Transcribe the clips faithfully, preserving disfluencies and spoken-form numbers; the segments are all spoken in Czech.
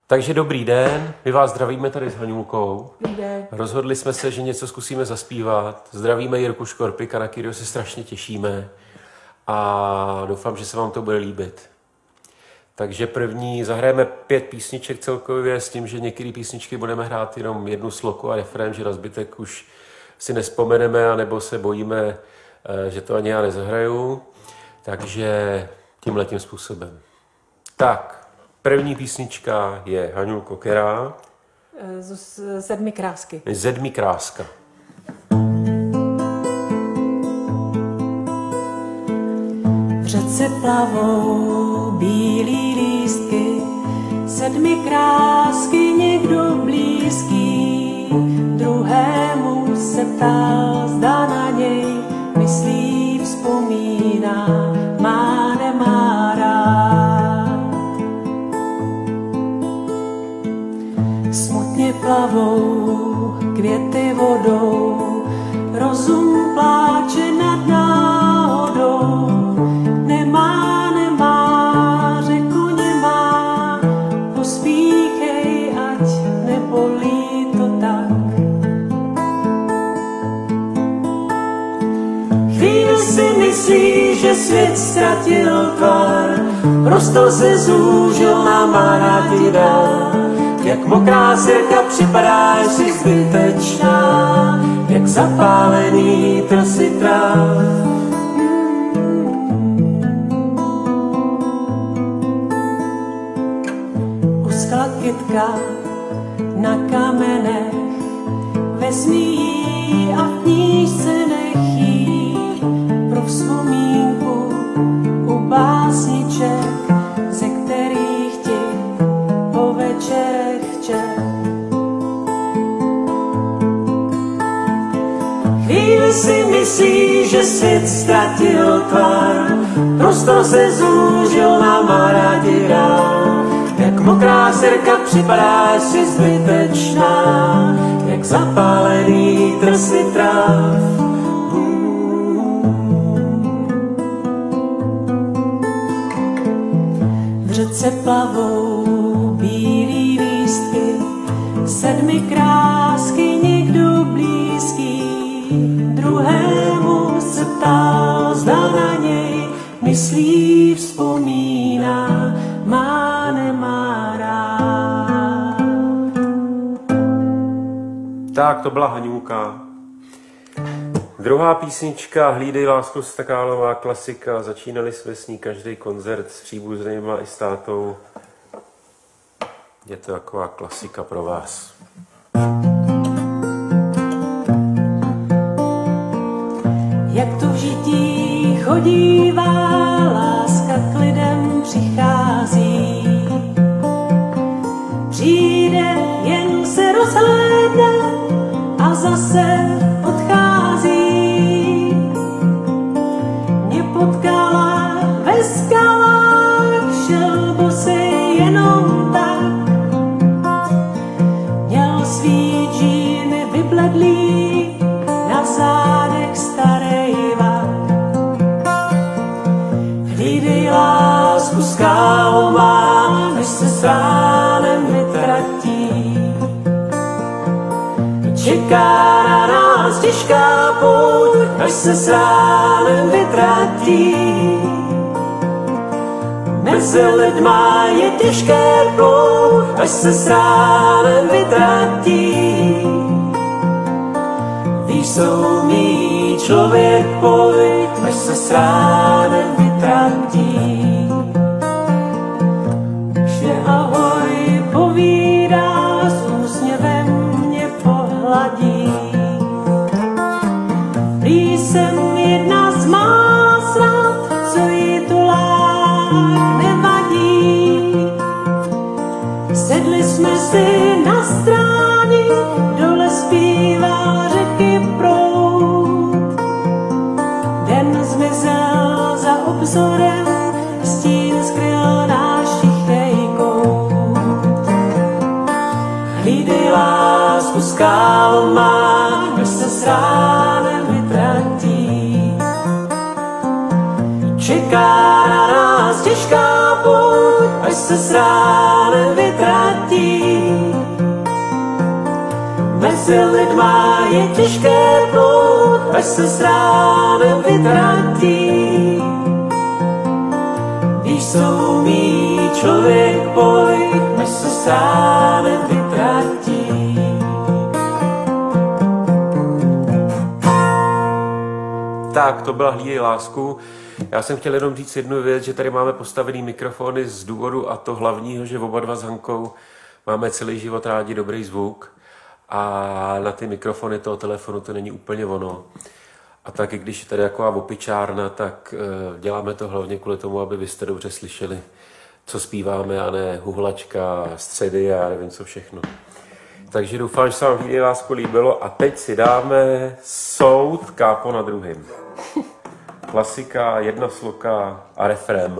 Takže dobrý den, my vás zdravíme tady s Haňulkou. Dobrý den. Rozhodli jsme se, že něco zkusíme zaspívat. Zdravíme Jirku Škorpika, na kterého se strašně těšíme. A doufám, že se vám to bude líbit. Takže první, zahrajeme pět písniček celkově s tím, že některé písničky budeme hrát jenom jednu sloku a refrén, že na zbytek už si nespomeneme, anebo se bojíme, že to ani já nezahraju. Takže tímhletím způsobem. Tak, první písnička je Haňulko, která? Z sedmi krásky. Sedmi kráska. V řece plavou bílý lístky, sedmi krásky někdo blízký, druhému se ptá, zda na něj myslí, vzpomíná, má, nemá rád. Smutně plavou květy vodou, rozum pláče nad náhodou, nemá, nemá, řeku nemá, pospíchej, ať nebolí to tak. Chvíli si myslí, že svět ztratil tvar, prostor se zúžil, na má rád ji dál. Jak mokrá sirka připadá si zbytečná, jak zapálený trsy tráv. Uschla kytka na kamenech, vezmi ji a v knížce nech jí pro vzpomínku u básniček, ze kterých ti po večerech čet. Chvíli si myslí, že svět ztratil tvar, prostor se zúžil, na má rád ji dál. Jak mokrá sirka připadá si zbytečná, jak zapálený trsy tráv. V řece plavou bílý lístky, sedmi krásky někdo blízký, druhému se ptá, zda na něj myslí, vzpomíná, má, nemá rád. Tak, to byla Haňulka. Druhá písnička, Hlídej lásku, Stakálová, klasika. Začínali jsme s ní každý koncert s příbuznýma i s tátou. Je to taková klasika pro vás. Jak to v žití chodívá, láska k lidem přichází. Přijde, jen se rozhlédne a zase odchází. Mě potkala ve skalách, šel bosej jenom tak. Měl svý džíny vybledlý, na zádech starej vak. Hlídej lásku, skálu má, než se s ránem vytratí. Čeká na nás těžká pouť, až se s ránem vytratí. Mezi lidma je těžké plout, až se s ránem vytratí. Víš, co umí člověk pojít, až se s ránem vytratí. Když mě ahoj povídá, s úsměvem mě pohladí. Prý jsem jedna z mála snad, co jí tulák nevadí. Sedli jsme si na stráni, dole zpívá řeky proud. Den zmizel za obzorem, stín skryl náš tichej kout. Hlídej lásku, skál má, až se s ránem vytratí. Čeká na nás těžká pouť, až se s ránem vytratí. mezi lidma je těžké plout, až se s ránem vytratí. Víš, co umí člověk boj, až se s ránem vytratí. Tak, to byla Hlídej lásku. Já jsem chtěl jenom říct jednu věc, že tady máme postavený mikrofony z důvodu a to hlavního, že oba dva s Hankou máme celý život rádi dobrý zvuk a na ty mikrofony toho telefonu to není úplně ono. A taky když je tady taková opičárna, tak uh, děláme to hlavně kvůli tomu, aby vy jste dobře slyšeli, co zpíváme, a ne huhlačka, středy a já nevím co všechno. Takže doufám, že se vám Hlídej lásku líbilo a teď si dáme soud kápo na druhým. Klasika, jedna sloka a refrém.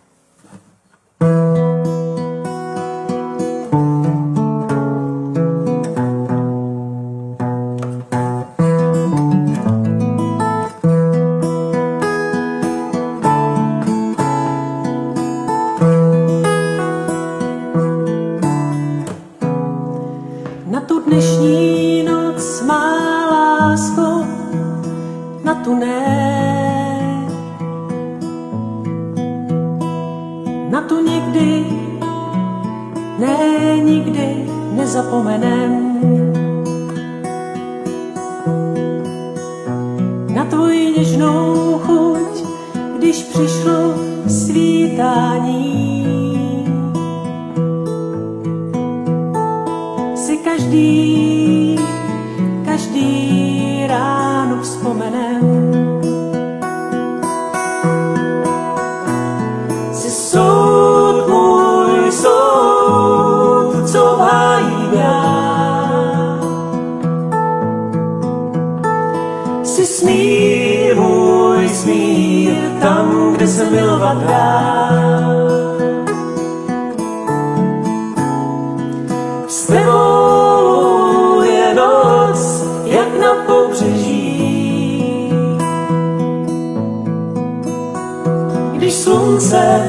Na tu dnešní noc, má lásko, na tu ne, na tu nikdy, ne nikdy nezapomenem. Na tvoji něžnou chuť, když přišlo svítání, si každý, každý ráno vzpomenem. Jsi soud můj, soud, co hájím já. Jsi smír můj, smír, tam, kde se milovat dá. S tebou je noc, jak na pobřeží. Když slunce,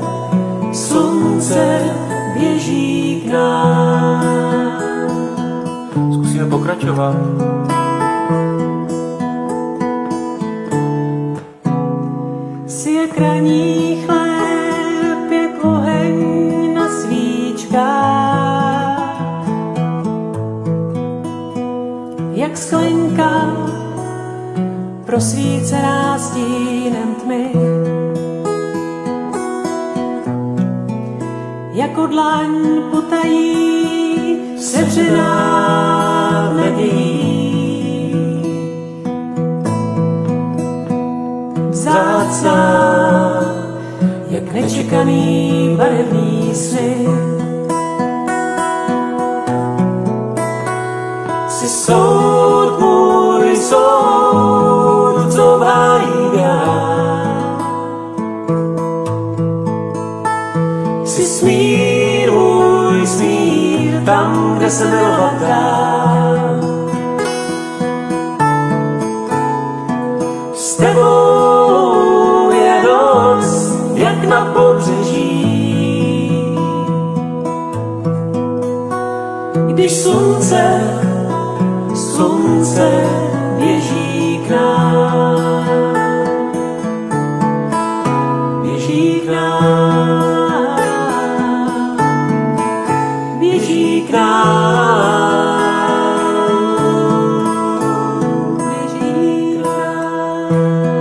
slunce běží k nám. Zkusíme pokračovat. Jsi jak ranní chléb, jak oheň na svíčkách, jak sklenka prosvícená stínem tmy, jako dlaň potají sevřená v nadějí. Vzácná, jak nečekaný barevný sny. Jsi soud můj, soud, co hájím já. Jsi smír můj, smír, tam, kde se milovat dá. S tebou je noc, jak na pobřeží. Když slunce, slunce běží k nám, běží k nám, běží k nám, běží k nám.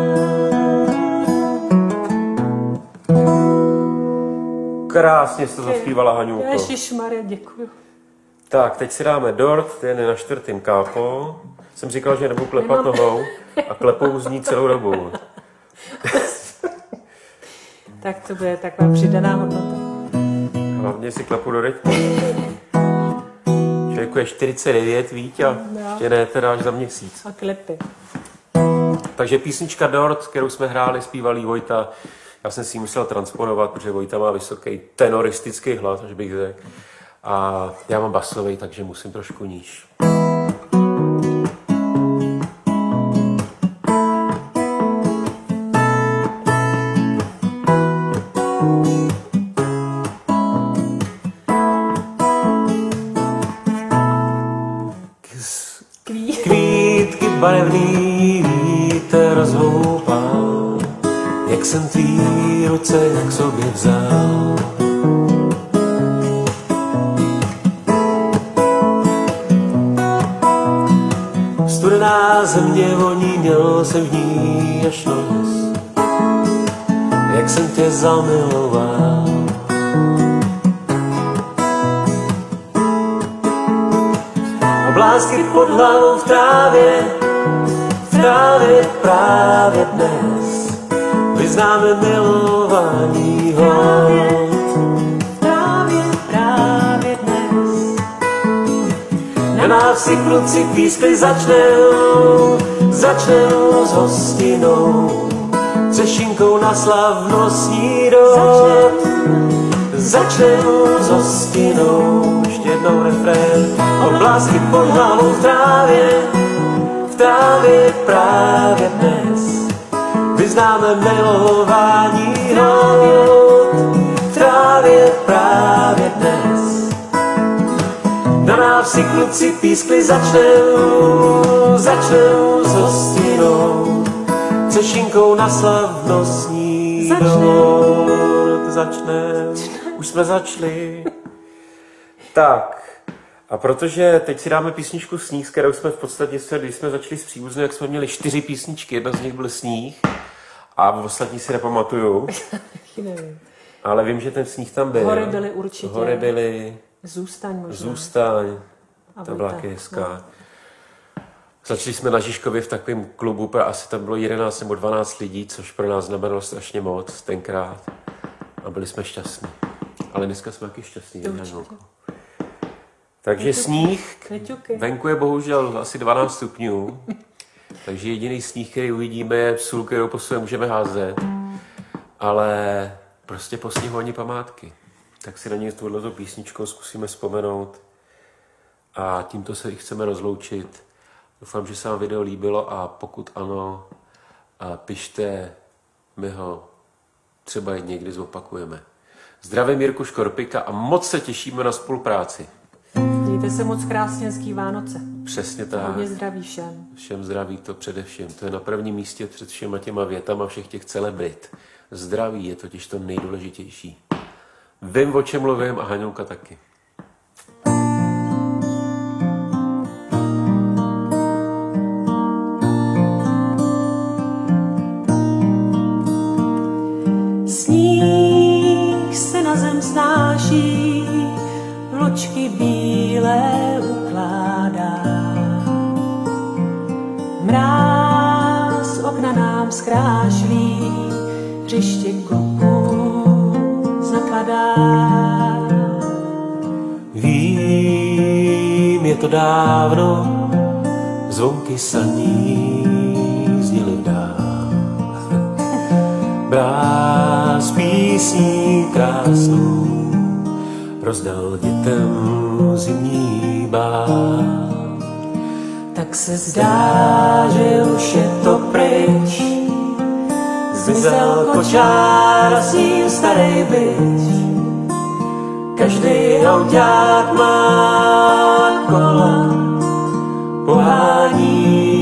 Krásně jste zaspívala, Haňůko. Ježišmarja, děkuju. Tak, teď si dáme dort, ten je na čtvrtým kápo. Jsem říkal, že nebudu klepat nohou a klepou z ní celou dobu. Tak to bude taková přidaná hodnota. Hlavně si klepu do rytmu. Člověku je čtyřicet devět, víť, a no. ještě ne teda až za měsíc. A klepy. Takže písnička Dort, kterou jsme hráli, zpívalý Vojta. Já jsem si ji musel transponovat, protože Vojta má vysoký tenoristický hlas, až bych řekl. A já mám basový, takže musím trošku níž. barevný vítr zhoupal, jak jsem tvý ruce k sobě vzal. Studená země voní, měl jsem v ní až nos, jak jsem tě zamiloval. Oblásky pod hlavou v trávě, v trávě právě dnes vyznáme milování hod. V trávě právě dnes Na nás si kluci pískli začnou, začnou s hostinou, třešinkou na slavnostní dort. Začnou s hostinou, ještě jednou refrén. Oblásky pod hlavou v trávě, v trávě právě dnes vyznáme milování hod. V trávě právě dnes na nás si kluci pískli začnou, začnou s hostinou, třešinkou na slavnostní dort. Začne. Už jsme začali. Tak, a protože teď si dáme písničku Sníh, s kterou jsme v podstatě, když jsme začali s Příbuznou, jak jsme měli čtyři písničky, jedna z nich byl Sníh a ostatní si nepamatuju. Ale vím, že ten sníh tam byl. Hory byly určitě. Hory byly. Zůstaň možná. Zůstaň. To byla hezká. No. Začali jsme na Žižkově v takovém klubu, asi tam bylo jedenáct nebo dvanáct lidí, což pro nás znamenalo strašně moc tenkrát. A byli jsme šťastní. Ale dneska jsme taky šťastní. Takže Neťuky. Sníh. Neťuky. Venku je bohužel asi dvanáct stupňů. Takže jediný sníh, který uvidíme, je sůl, kterou po sobě můžeme házet. Ale prostě po sněhu ani památky. Tak si na něj touhletou písničkou zkusíme vzpomenout. A tímto se i chceme rozloučit. Doufám, že se vám video líbilo a pokud ano, pište mi ho. Třeba i někdy zopakujeme. Zdravím Jirku Škorpika a moc se těšíme na spolupráci. Mějte se moc krásně, hezký Vánoce. Přesně tak. Hodně zdraví všem. Všem zdraví, to především. To je na prvním místě před všema těma větama všech těch celebrit. Zdraví je totiž to nejdůležitější. Vím, o čem mluvím a Haňulka taky. Sníh se na zem snáší, vločky bílé ukládá. Mráz okna nám zkrášlí, hřiště kluků zakladá. Vím, je to dávno, zvonky saní zněly dál. Bráz písní krásnou rozdal dětem zimní bál. Tak se zdá, že už je to pryč, zmizel kočár a s ním starý byč. Každý auták má kola pohání.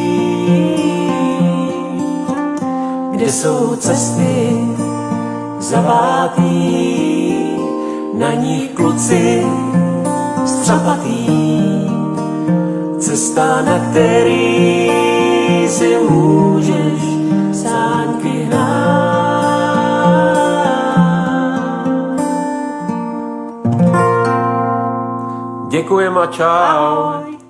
Kde jsou cesty zavátý, na nich kluci střapatý. Cesta, na který si můžeš sáňky hnát. Děkujeme a čau. Ahoj.